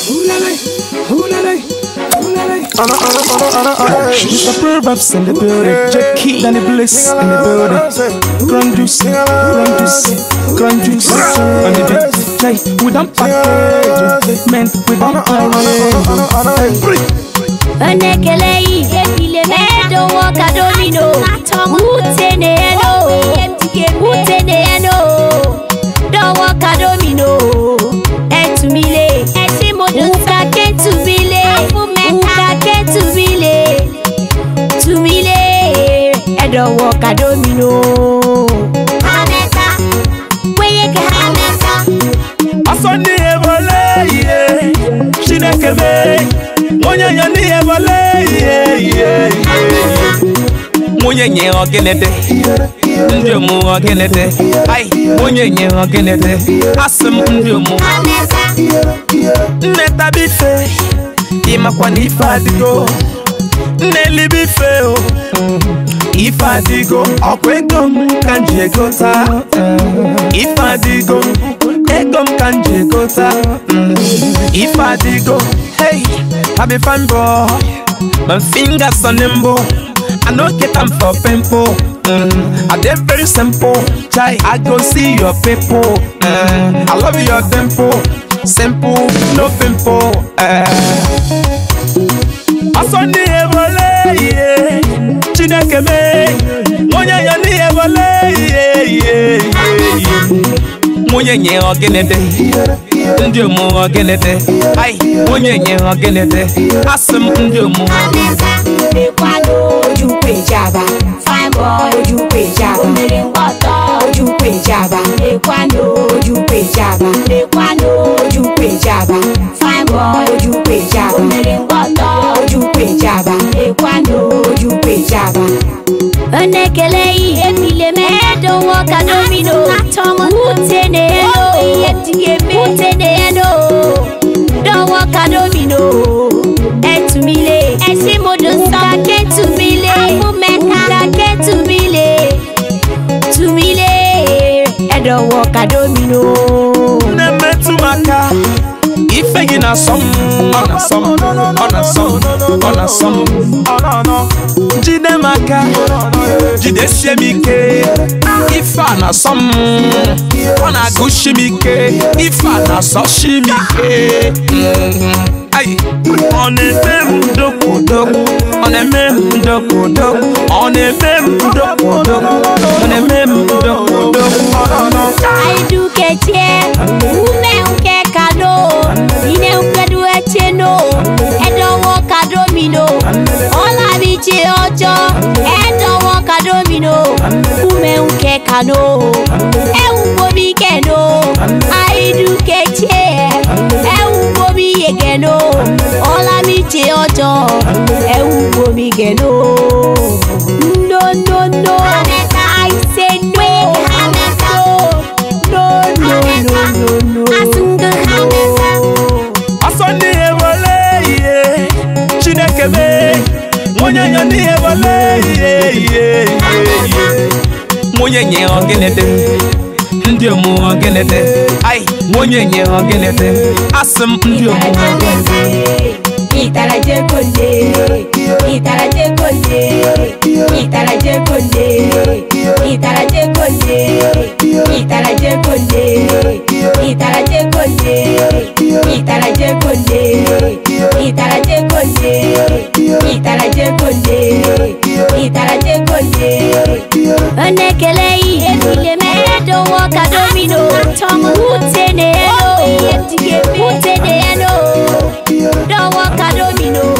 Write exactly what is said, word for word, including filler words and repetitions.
Hulala, hulala, hulala. Mister Proverbz in the building, Jackie and the Bliss in the building. Grand juice, grand juice, grand juice on the beat. Jay, we don't package, men, we don't arrange. Onekelei, epile me don't walk a domino. Utene eno, utene eno. Don't walk a domino. Etumile, etimodo sake tumile, ukake tumile, tumile. E don't walk a domino. Hameka, weye ke Hameka. Asoni evole, yeah, Chineke me. Monye nyani evole, yeah, yeah, yeah. Monye nye ogenete, ndio mu ogenete. Ay, monye nye ogenete, asem ndio mu. Neta bife, ima kwa nifa digo. Neli bife o, ifa digo. Okwegom kanje gota, ifa digo. Egom kanje gota, ifa digo. Hey, I be fine boy, my fingers on them boy. I no get them for pimple. Mm, I dey very simple. Chai, I go see your people. Mm, I love your tempo, simple, no pimple. Uh. I saw the evole, yeah. Chineke me, monya yani evole, yeah, yeah, yeah. Monya nye ogenete. Ndio mu ogenete, ay, monye nye ogenete, asem ndio mu. Me kwano oju pejaba, fine boy oju pejaba, mere ngoto oju pejaba, me kwano oju pejaba, me kwano oju pejaba, fine boy oju pejaba, mere ngoto oju pejaba, me kwano oju pejaba. Onekelei, epile me don't walk a domino. Utene eno, utene eno. Don't walk a domino. Etumile, esimodo sake tumile, sake tumile, tumile. E don't walk a domino. Neme tumaka, ife gina som, ona som, ona som, ona som. Jide maka, jide shemike, ifa na som, ona gushimike, ifa na so shimike. Ay, on est même doko doko, on est même doko doko, on est même doko doko, on est même doko doko. I do get here, ume uke kano, ine uke du echeno, e don't walk a domino. Ola bichi ojo, e don't walk a domino. Ume uke kano, e ubo bi keno. I do get here, e ubo bi yegeno. Ola bichi ojo, e ubo bi keno. No no no, I say no. No no no no no. Asoni evole, yeah. Chineke me, monye nyani evole, yeah, yeah, yeah. Monye nye ogenete, ndio mu ogenete. Ay, monye nye ogenete, asem ndio mu ogenete. Itaraje konde, itaraje konde, itaraje konde, itaraje konde, itaraje konde, itaraje konde, itaraje konde, itaraje konde, itaraje konde, itaraje konde. Onekelei, epile me don't walk a domino. Utene eno, utene eno. Don't walk a domino.